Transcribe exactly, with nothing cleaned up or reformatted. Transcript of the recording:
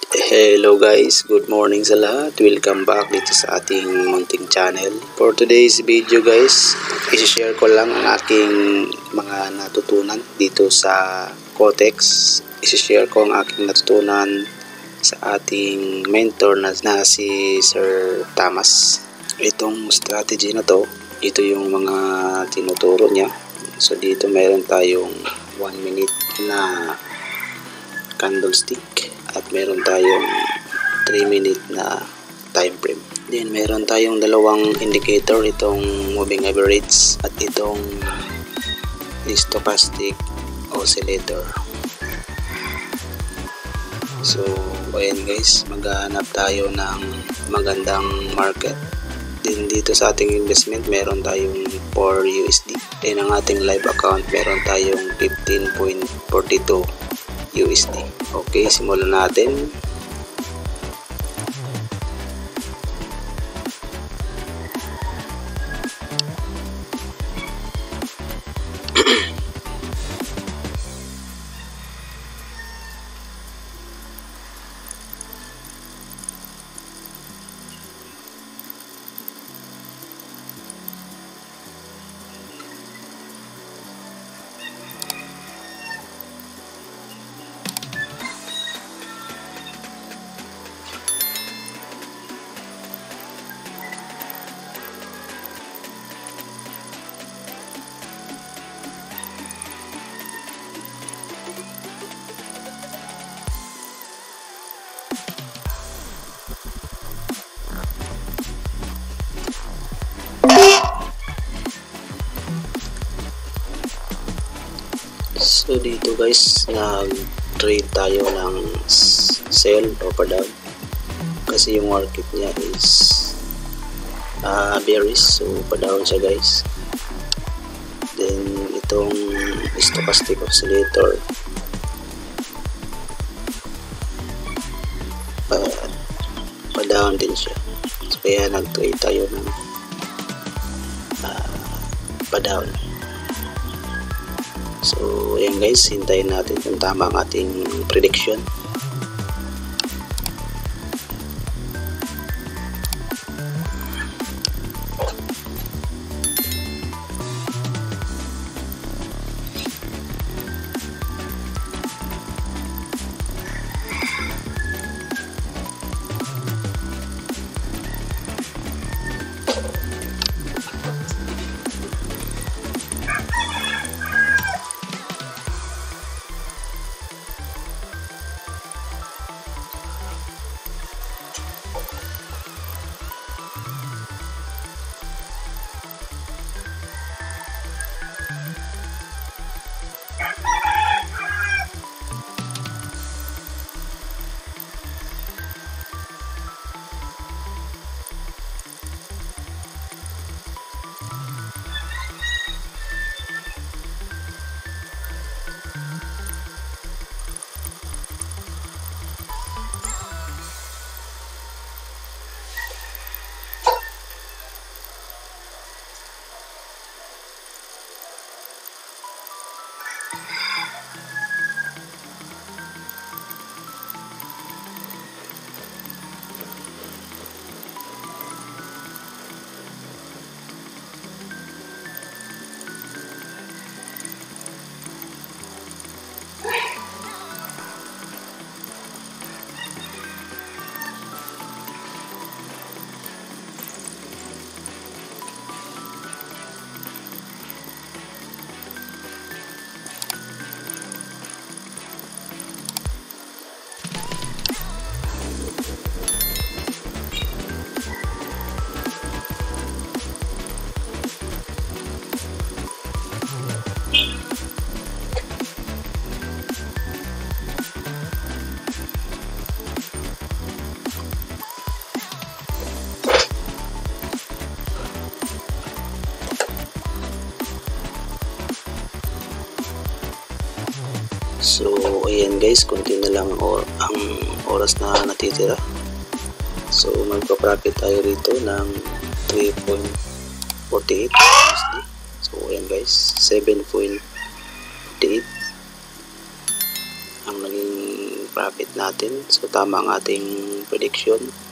Hello guys, good morning sa lahat. Welcome back dito sa ating munting channel. For today's video guys, i-share ko lang ang aking mga natutunan dito sa Kotex. I-share ko ang aking natutunan sa ating mentor na, na si Sir Thomas. Itong strategy na to, ito yung mga tinuturo niya. So dito meron tayong one minute na candlestick at meron tayong three minute na time frame. Then meron tayong dalawang indicator, itong moving average at itong stochastic oscillator. So ayan guys, maghahanap tayo ng magandang market. Then dito sa ating investment meron tayong four U S D. Then ang ating live account meron tayong fifteen point four two U S D. Okay, simulan natin. So dito guys, nag-trade tayo ng sell o pa-down kasi yung market niya is uh, bearish, so pa-down siya guys. Then itong stochastic oscillator uh, pa-down din siya, so kaya nag-trade tayo ng uh, pa-down. So ayan guys, hintayin natin kung tama ang ating prediction. So ayan guys, konti na lang or ang oras na natitira. So magpa-profit tayo rito ng three point four eight U S D. So ayan guys, seven point four eight ang naging profit natin. So tama ang ating prediction.